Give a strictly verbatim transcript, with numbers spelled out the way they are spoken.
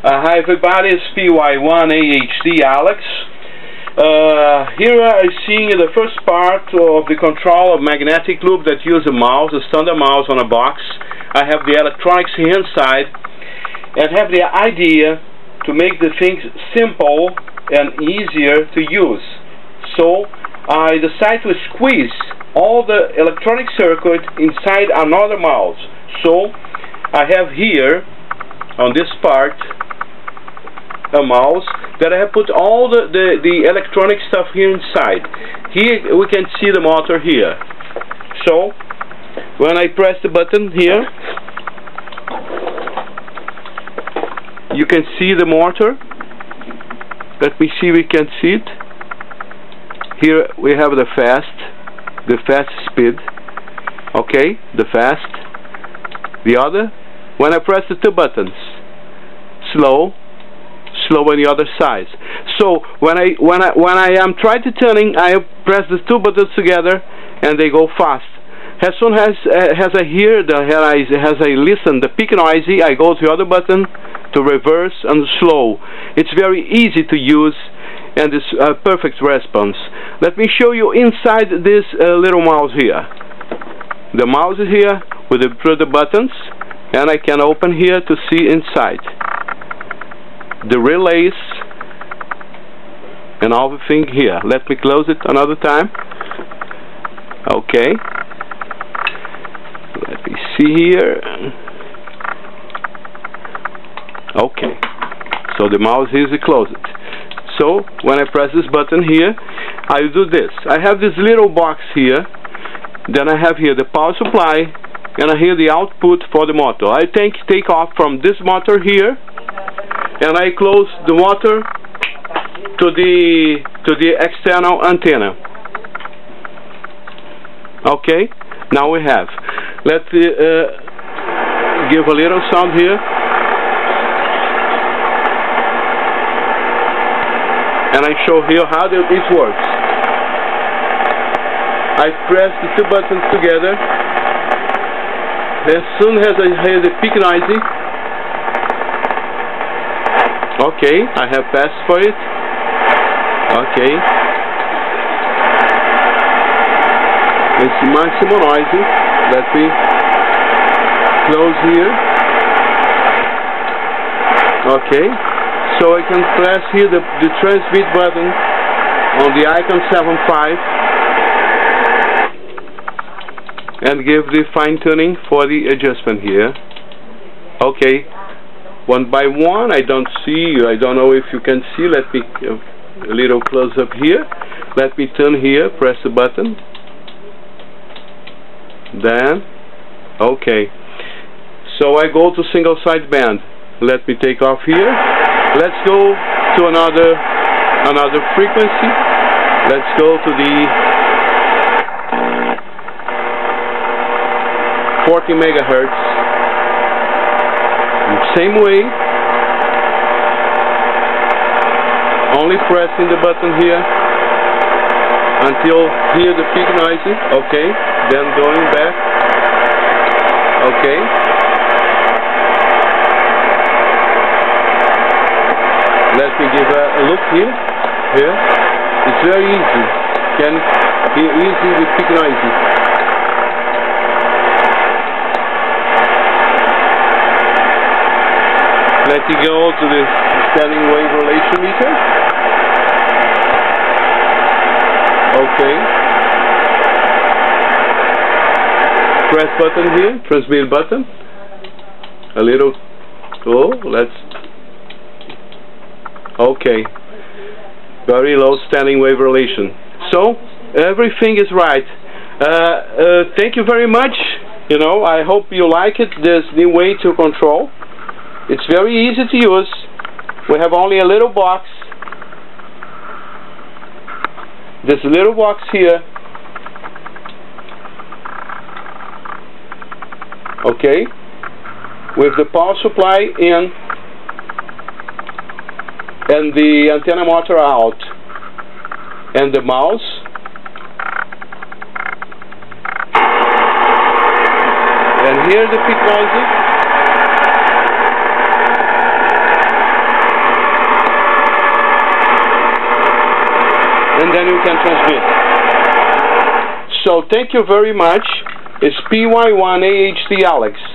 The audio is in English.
Uh, hi everybody, it's P Y one A H D Alex. Uh, here I see the first part of the control of magnetic loop that use a mouse, a standard mouse on a box. I have the electronics here inside and have the idea to make the things simple and easier to use. So I decide to squeeze all the electronic circuit inside another mouse. So I have here on this part a mouse that I have put all the, the, the electronic stuff here inside. Here we can see the motor here. So when I press the button here, you can see the motor. Let me see if we can see it. Here we have the fast, the fast speed. Okay, the fast. The other, when I press the two buttons, slow, slow on the other side. So when I when I when I am trying to turning, I press the two buttons together, and they go fast. As soon as uh, as I hear the as I listen the peak noisy, I go to the other button to reverse and slow. It's very easy to use, and it's a perfect response. Let me show you inside this uh, little mouse here. The mouse is here with the, the buttons, and I can open here to see inside the relays and everything here. Let me close it another time. Okay. Let me see here. Okay. So the mouse is closed. So when I press this button here, I do this. I have this little box here. Then I have here the power supply, and I hear the output for the motor. I take take off from this motor here, and I close the motor to the to the external antenna. Okay, now we have. Let's uh, give a little sound here, and I show here how the, it works. I press the two buttons together. As soon as I hear the peak noisy, okay, I have passed for it. Okay. It's maximum noisy. Let me close here. Okay. So I can press here the, the transmit button on the icon seven five and give the fine tuning for the adjustment here. Okay. One by one, I don't see, I don't know if you can see. Let me uh, a little close up here. Let me turn here, press the button. Then, okay. So I go to single side band. Let me take off here. Let's go to another another frequency. Let's go to the forty megahertz. Same way, only pressing the button here until hear the peak noisy. Okay, then going back. Okay, let me give a, a look here. Here, it's very easy. Can hear easy the peak noisy. Let me go to the standing wave relation meter. Okay. Press button here, transmit button. A little. Oh, let's. Okay. Very low standing wave relation. So everything is right. Uh, uh, thank you very much. You know, I hope you like it. This new way to control. It's very easy to use. We have only a little box. This little box here. Okay. With the power supply in and the antenna motor out. And the mouse. And here's the peak noisy. and then you can transmit. So thank you very much. It's P Y one A H T Alex.